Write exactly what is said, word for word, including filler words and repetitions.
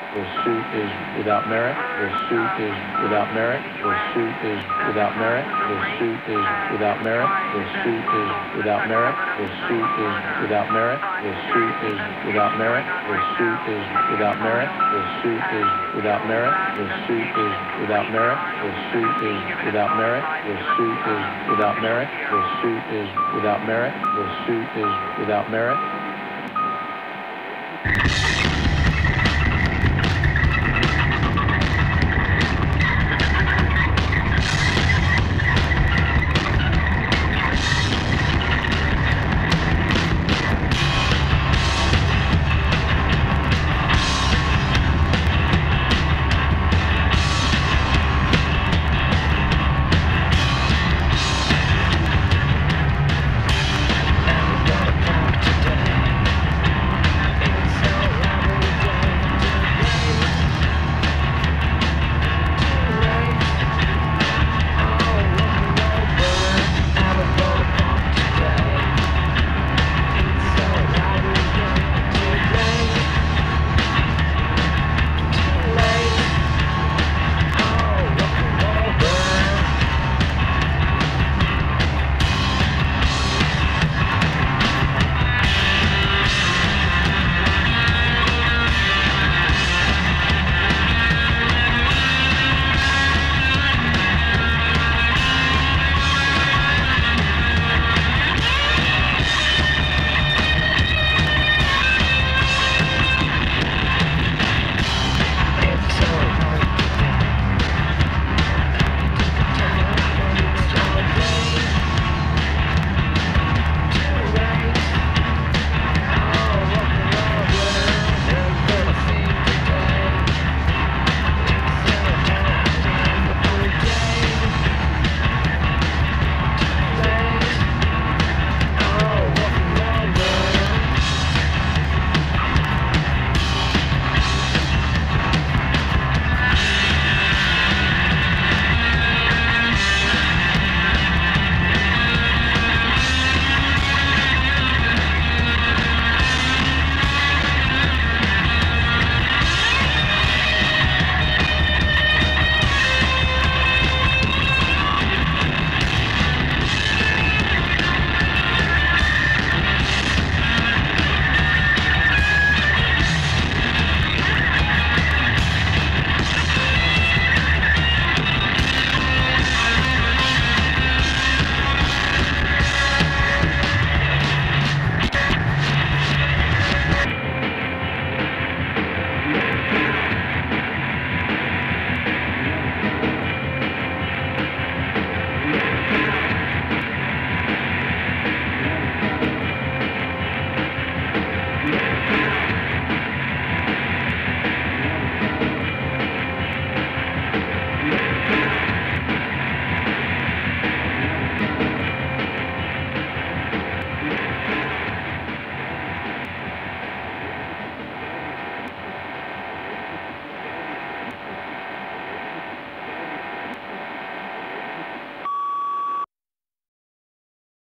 The suit is without merit. The suit is without merit. The suit is without merit. The suit is without merit. The suit is without merit. The suit is without merit. The suit is without merit. The suit is without merit. The suit is without merit. The suit is without merit. The suit is without merit. The suit is without merit. The suit is without merit. The suit is without merit.